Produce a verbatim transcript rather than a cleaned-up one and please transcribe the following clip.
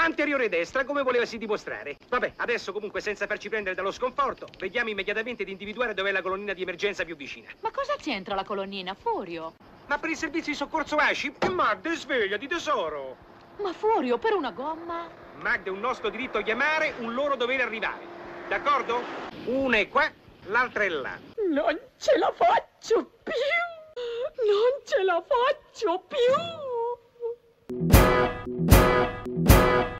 Anteriore destra, come volevasi dimostrare. Vabbè, adesso comunque, senza farci prendere dallo sconforto, vediamo immediatamente di individuare dov'è la colonnina di emergenza più vicina. Ma cosa c'entra la colonnina, Furio? Ma per il servizio di soccorso A S C I? E Magda, svegliati, tesoro! Ma Furio, per una gomma? Magda, è un nostro diritto chiamare, un loro dovere arrivare. D'accordo? Una è qua, l'altra è là. Non ce la faccio!